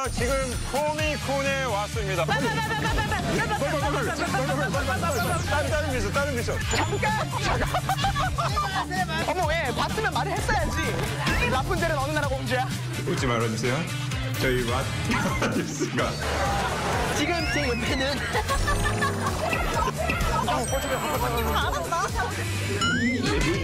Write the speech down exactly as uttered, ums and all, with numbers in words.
지금 코미콘에 왔습니다. 다른 다른 미션, 다른 미션. 잠깐! 잠깐! 어머, 예, 봤으면 말을 했어야지. 라푼젤은 어느 나라 공주야? 웃지 말아주세요. 저희 왓뉴스가 지금 제 옆에는 잘한다.